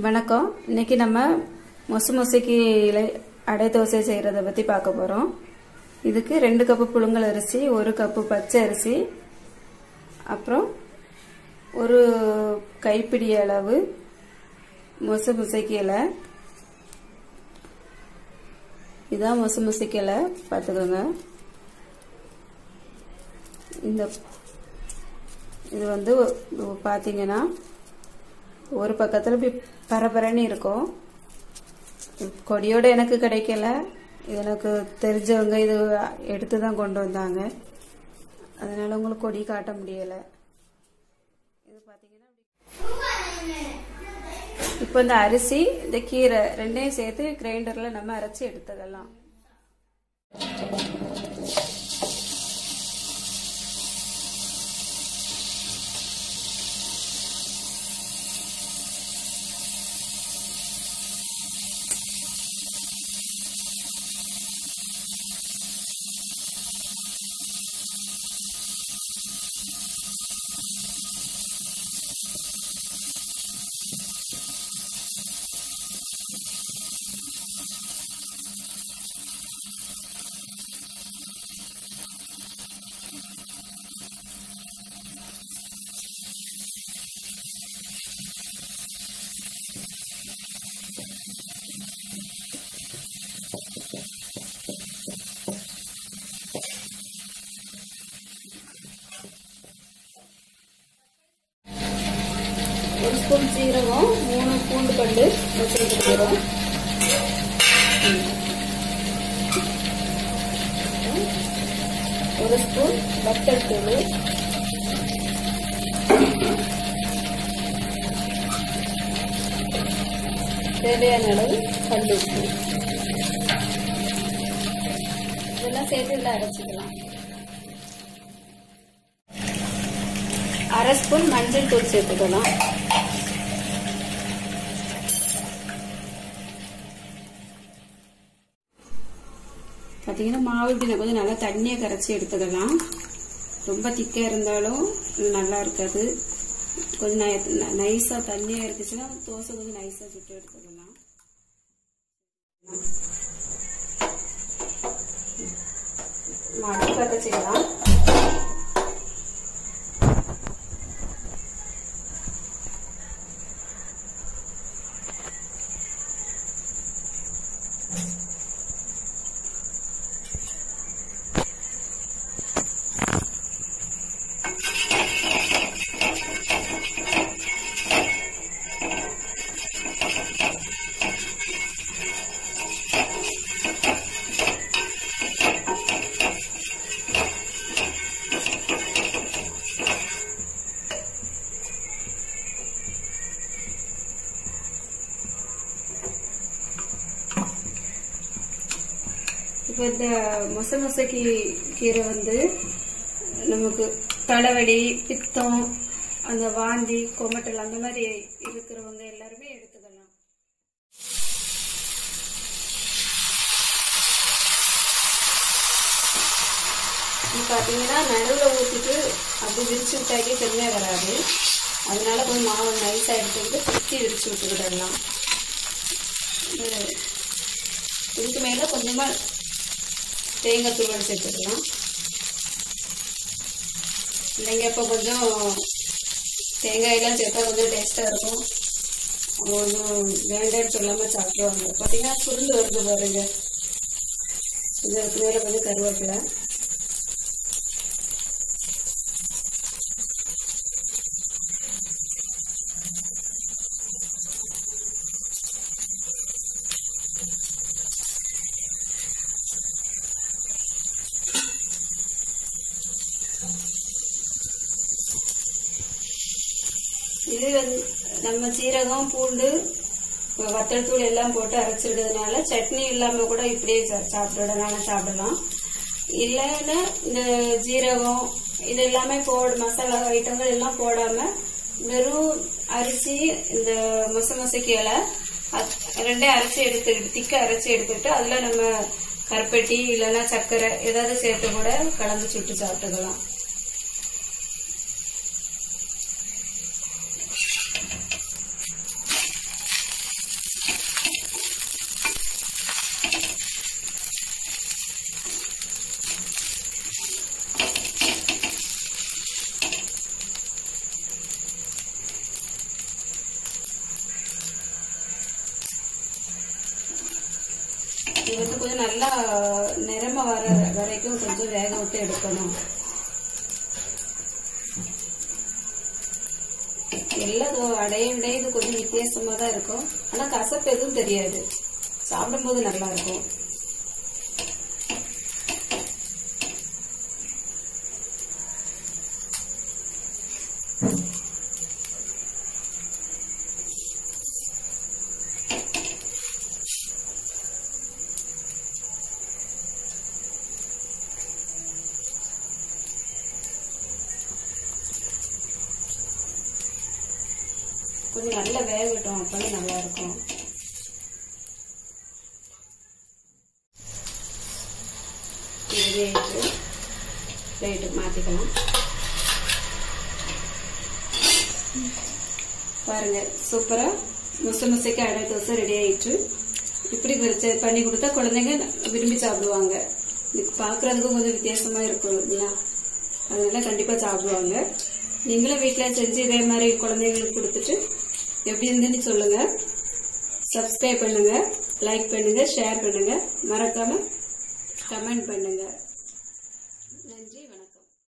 வணக்கம். இன்னைக்கு நம்ம மொசைக்கு அடை தோசை செய்யறத பத்தி பார்க்க போறோம். இதுக்கு 2 கப் புழுங்கல் அரிசி, 1 கப் பச்சை அரிசி, அப்புறம் ஒரு கைப்பிடி அளவு மொசைக்கு இலை. இதான் மொசைக்கு இலை, பார்த்துக்கோங்க. இது வந்து பாத்தீங்கன்னா ஒரு பக்கத்துல பரபரன்னு இருக்கும். கொடியோட எனக்கு கிடைக்கல, எனக்கு தெரிஞ்சவங்க இது எடுத்துதான் கொண்டு வந்தாங்க, அதனால உங்களுக்கு கொடி காட்ட முடியல. இது பாத்தீங்கன்னா இப்ப இந்த அரிசி இந்த கீரை ரெண்டையும் சேர்த்து கிரைண்டர்ல நம்ம அரைச்சி எடுத்துக்கலாம். ஒரு ஸ்பூன் சீரகம், 3 பூண்டு பல்லு வச்சுருக்கிறோம். ஒரு ஸ்பூன் வத்தல் தூள், தேவையான அளவு கல் உப்பு, இதெல்லாம் சேர்த்து இதில் அரைச்சிக்கலாம். 1/2 ஸ்பூன் மஞ்சள் தூள் சேர்த்துக்கலாம். பார்த்தீங்கன்னா மாவு இப்படி கொஞ்சம் நல்லா தண்ணியை கரைச்சி எடுத்துக்கலாம். ரொம்ப திக்காக இருந்தாலும் நல்லா இருக்காது. கொஞ்சம் நைஸாக தண்ணியாக இருக்குச்சுன்னா தோசை கொஞ்சம் நைஸாக சுட்டு எடுத்துக்கலாம். அடுப்பத்தை செய்யலாம். இப்போ இந்த மொசைக்கு கீரை வந்து நமக்கு தலைவலி, பித்தம், அந்த வாந்தி, கொமட்டல் அந்த மாதிரி இருக்கிறவங்க எல்லாருமே எடுத்துக்கலாம். இது பார்த்தீங்கன்னா நடுவில் ஊற்றிட்டு அப்படி விரிச்சு விட்டாக்கே தனியாக வராது. அதனால கொஞ்சம் மாவு நைஸாக எடுத்துக்கிட்டு சுற்றி விரிச்சு விட்டுக்கிடலாம். இதுக்கு மேலே கொஞ்சமாக தேங்காய் துருவல் சேர்த்துக்கலாம். இல்லைங்க, இப்போ கொஞ்சம் தேங்காயெல்லாம் சேர்த்தா கொஞ்சம் டேஸ்டாக இருக்கும். கொஞ்சம் வேண்டான்னு சொல்லாமல் சாப்பிடுவாங்க. பார்த்தீங்கன்னா சுருண்டு வருது பாருங்க. இதுக்கு மேலே கொஞ்சம் கருவேப்பிலை, இது நம்ம சீரகம், பூண்டு, வத்தல் தூள் எல்லாம் போட்டு அரைச்சிடுறதுனால சட்னி இல்லாம கூட இப்படியே சாப்பிடலாம். இல்லைன்னா இந்த ஜீரகம் இது எல்லாமே மசாலா ஐட்டங்கள் எல்லாம் போடாம வெறும் அரிசி, இந்த மொசைக்கு இலை ரெண்டையும் அரைச்சி எடுத்துக்கிட்டு திக்க அரைச்சி எடுத்துக்கிட்டு அதுல நம்ம கருப்பட்டி இல்லைன்னா சர்க்கரை ஏதாவது சேர்த்து கூட கலந்து சுட்டு சாப்பிட்டுக்கலாம். கொஞ்சம் நல்லா நிறமா வர வரைக்கும் கொஞ்சம் வேக விட்டு எடுக்கணும். எல்லாம் அடைய விட இது கொஞ்சம் வித்தியாசமா தான் இருக்கும். ஆனா கசப்பு எதுவும் தெரியாது, சாப்பிடும் போது நல்லா இருக்கும். கொஞ்சம் நல்லா வேகட்டும், அப்பதான் நல்லா இருக்கும். பிளேட்டுக்கு மாத்திக்கலாம். பாருங்க, சூப்பரா முசைக்கு அடை தோசை ரெடி ஆயிடுச்சு. இப்படி பண்ணி கொடுத்தா குழந்தைங்க விரும்பி சாப்பிடுவாங்க. இதுக்கு பாக்குறதுக்கும் கொஞ்சம் வித்தியாசமா இருக்கும் இல்லையா, அதனால கண்டிப்பா சாப்பிடுவாங்க. நீங்களும் வீட்டுல செஞ்சு இதே மாதிரி குழந்தைங்களுக்கு கொடுத்துட்டு எப்படி இருந்துன்னு சொல்லுங்க. சப்ஸ்கிரைப் பண்ணுங்க, லைக் பண்ணுங்க, ஷேர் பண்ணுங்க, மறக்காம கமெண்ட் பண்ணுங்க.